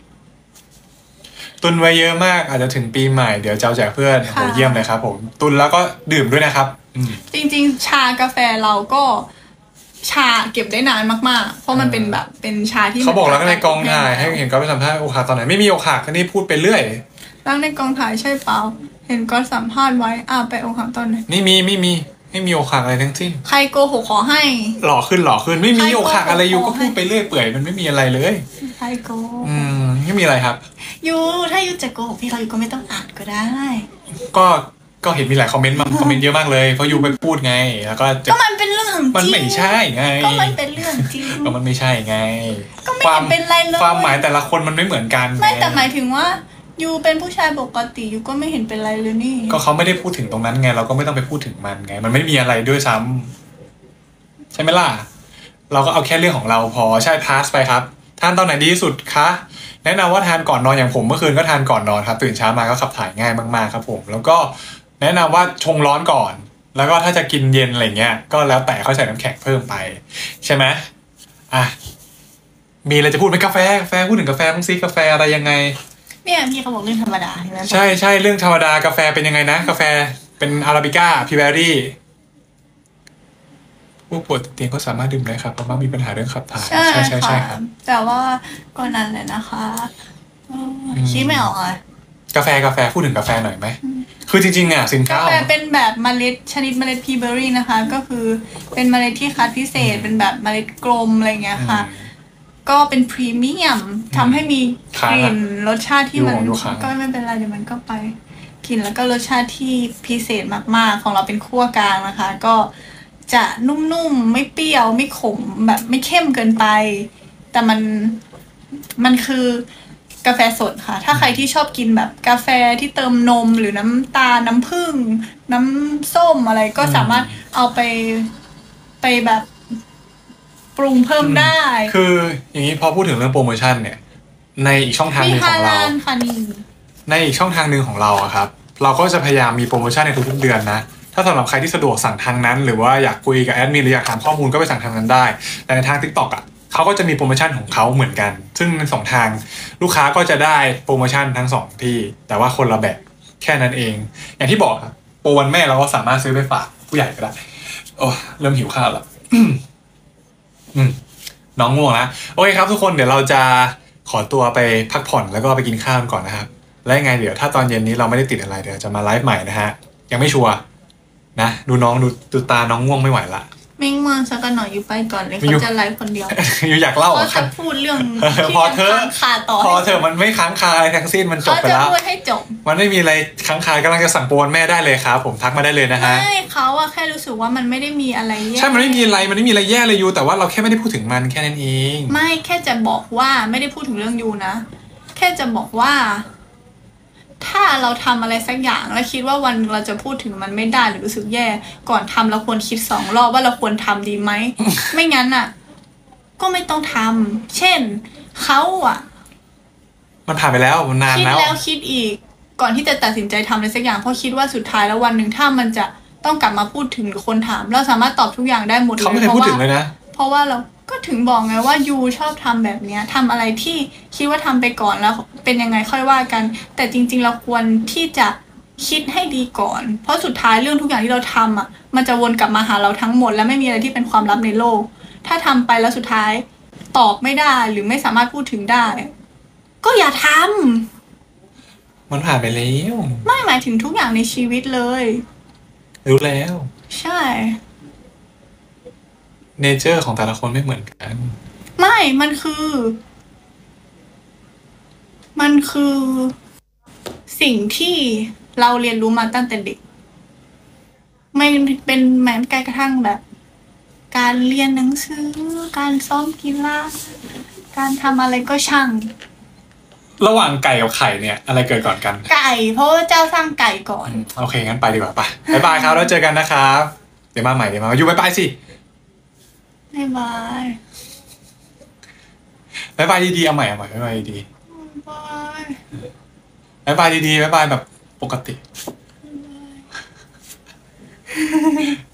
ตุนไว้เยอะมากอาจจะถึงปีใหม่เดี๋ยวจะเอาแจกเพื่อนค่ะโหเยี่ยมเลยครับผมตุนแล้วก็ดื่มด้วยนะครับอืมจริงๆ ชากาแฟเราก็ชาเก็บได้นานมากๆ เพราะมันเป็นแบบเป็นชาที่เขาบอกแล้วก็ในกองถ่ายให้แห้งเห็นก็ไปสัมภาษณ์อกหักตอนไหนไม่มีอกหักก็นี่พูดไปเรื่อยแล้วในกองถ่ายใช่เปล่า เห็นก็สัมภาษณ์ไว้อ่าไปองค์คำตอนไหนนี่มีไม่มีไม่มีอกหักอะไรทั้งสิ้นใครโกหกขอให้หล่อขึ้นหล่อขึ้นไม่มีใครอกหักอะไรอยู่โกหกก็พูดไปเรื่อยเปื่อยมันไม่มีอะไรเลยใครโกหกอืมไม่ไม่มีอะไรครับยูถ้ายูจะโกหกพี่เขายูก็ไม่ต้องอ่านก็ได้ก็ก็เห็นมีหลายคอมเมนต์มาคอมเมนต์เยอะมากเลยเพราะยูไปพูดไงแล้วก็จะก็มันเป็นเรื่องจริงมันไม่ใช่ไงก็มันเป็นเรื่องจริงก็มันไม่ใช่ไงก็ไม่ความเห็นเป็นไรเลยความหมายแต่ละคนมันไม่เหมือนกันไม่แต่หมายถึงว่ายูเป็นผู้ชายปกติยูก็ไม่เห็นเป็นไรเลยนี่ก็เขาไม่ได้พูดถึงตรงนั้นไง เราก็ไม่ต้องไปพูดถึงมันไง มันไม่มีอะไรด้วยซ้ำใช่ไหมล่ะเราก็เอาแค่เรื่องของเราพอใช่พาสไปครับทานตอนไหนดีที่สุดคะแนะนำว่าทานก่อนนอนอย่างผมเมื่อคืนก็ทานก่อนนอนครับตื่นเช้ามาก็ขับถ่ายง่ายมากๆครับผมแล้วก็แนะนำว่าชงร้อนก่อนแล้วก็ถ้าจะกินเย็นอะไรเงี้ยก็แล้วแต่เขาใส่น้ำแข็งเพิ่มไปใช่ไหมอ่ะมีอะไรจะพูดไหมกาแฟกาแฟพูดถึงกาแฟบ้างซิกาแฟอะไรยังไงเนี่ยพี่เขาบอกเรื่องธรรมดาใช่ไหมใช่ใช่เรื่องธรรมดากาแฟเป็นยังไงนะกาแฟเป็นอาราบิก้าพิเบอรี่ผู้ป่วยติดเตียงก็สามารถดื่มได้ครับเพราะว่ามีปัญหาเรื่องขับถ่ายใช่ใช่ใช่ใช่ค่ะครับแต่ว่าก็นั่นแหละนะคะเออคิดไม่ออกอ่ะกาแฟกาแฟพูดถึงกาแฟหน่อยไหมคือจริงๆอ่ะสินค้ากาแฟเป็นแบบเมล็ดชนิดเมล็ดพีเบอรี่นะคะ ก็คือเป็นเมล็ดที่คัดพิเศษเป็นแบบเมล็ดกลมอะไรเงี้ยค่ะ ก็เป็นพรีเมียมทำให้มีกลิ่นรสชาติที่มันก็ไม่เป็นไรเดี๋ยวมันก็ไปกลิ่นแล้วก็รสชาติที่พิเศษมากๆของเราเป็นคั่วกลางนะคะ ก็จะนุ่มๆไม่เปรี้ยวไม่ขมแบบไม่เข้มเกินไป แต่มันมันคือกาแฟสดค่ะ ถ้าใครที่ชอบกินแบบกาแฟที่เติมนมหรือน้ำตาลน้ำผึ้งน้ำส้มอะไรก็สามารถเอาไปไปแบบปรุงเพิ่มได้คืออย่างนี้พอพูดถึงเรื่องโปรโมชั่นเนี่ยในอีกช่องทางหมีนึ่งขฮาองเราลาลค่ะนี่ในอีกช่องทางหนึ่งของเราอะครับเราก็จะพยายามมีโปรโมชั่นในทุกๆเดือนนะถ้าสำหรับใครที่สะดวกสั่งทางนั้นหรือว่าอยากคุยกับแอดมินหรืออยากถามข้อมูลก็ไปสั่งทางนั้นได้แต่ในทาง TikTok อะเขาก็จะมีโปรโมชั่นของเขาเหมือนกันซึ่งในสองทางลูกค้าก็จะได้โปรโมชั่นทั้งสองที่แต่ว่าคนละแบบแค่นั้นเองอย่างที่บอกครับโปรวันแม่เราก็สามารถซื้อไปฝากผู้ใหญ่ก็ได้โอ้เริ่มหิวข้าวแล้วอืมน้องง่วงแล้วโอเคครับทุกคนเดี๋ยวเราจะขอตัวไปพักผ่อนแล้วก็ไปกินข้าวก่อนนะครับและยังไงเดี๋ยวถ้าตอนเย็นนี้เราไม่ได้ติดอะไรเดี๋ยวจะมาไลฟ์ใหม่นะฮะยังไม่ชัวร์นะดูน้องดูดูตาน้องง่วงไม่ไหวละมิ่งเมืองสักหน่อยอยู่ไปก่อนเลยอยู่เขาจะไลฟ์คนเดียวอยู่อยากเล่าเขาอ่ะจะพูดเรื่องที่พอเธอะค้างคาต่อพอเธอะมันไม่ค้างคาอะไรทั้งสิ้นมันจบเขาไปจะแล้วพูดให้จบมันไม่มีอะไรค้างคากำลังจะสั่งโปรวันแม่ได้เลยครับผมทักมาได้เลยนะฮะไม่เขาอะแค่รู้สึกว่ามันไม่ได้มีอะไรแย่ใช่มันไม่มีอะไรมันไม่มีอะไรแย่เลยยูแต่ว่าเราแค่ไม่ได้พูดถึงมันแค่นั้นเองไม่แค่จะบอกว่าไม่ได้พูดถึงเรื่องยูนะแค่จะบอกว่า ถ้าเราทำอะไรสักอย่างแล้วคิดว่าวันเราจะพูดถึงมันไม่ได้หรือรู้สึกแย่ ก่อนทำเราควรคิดสองรอบว่าเราควรทำดีไหม ไม่งั้นอะก็ไม่ต้องทำเช่นเขาอะมันผ่านไปแล้วมันนานคิดแล้วแล้วคิดอีกก่อนที่จะตัดสินใจทำอะไรสักอย่างเพราะคิดว่าสุดท้ายแล้ววันหนึ่งถ้ามันจะต้องกลับมาพูดถึงหรือคนถาม เราสามารถตอบทุกอย่างได้หมดเลยเขาไม่เคยพูดถึงเลยนะเพราะว่าเราก็ถึงบอกไงว่ายูชอบทำแบบเนี้ยทำอะไรที่คิดว่าทำไปก่อนแล้วเป็นยังไงค่อยว่ากัน แต่จริง ๆ เราควรที่จะคิดให้ดีก่อน เพราะสุดท้ายเรื่องทุกอย่างที่เราทำอ่ะมันจะวนกลับมาหาเราทั้งหมดและไม่มีอะไรที่เป็นความลับในโลก ถ้าทำไปแล้วสุดท้ายตอบไม่ได้หรือไม่สามารถพูดถึงได้ ก็อย่าทำมันผ่านไปแล้วไม่หมายถึงทุกอย่างในชีวิตเลยรู้แล้วใช่เนเจอร์ของแต่ละคนไม่เหมือนกันไม่ มันคือ มันคือสิ่งที่เราเรียนรู้มาตั้งแต่เด็ก ไม่เป็นแม้กระทั่งแบบ การเรียนหนังสือ การซ้อมกีฬา การทำอะไรก็ช่างระหว่างไก่กับไข่เนี่ยอะไรเกิดก่อนกันไก่ เพราะว่าเจ้าสร้างไก่ก่อนโอเคงั้นไปดีกว่าไปบ๊ายบายครับแล้วเจอกันนะครับเดี๋ยวมาใหม่เดี๋ยวมาอยู่บ๊ายบายสิบ๊ายบายบ๊ายบายดีๆเอาใหม่เอาใหม่บ๊ายบายดีบ๊ายบายบ๊ายบายดีๆบ๊ายบายแบบปกติ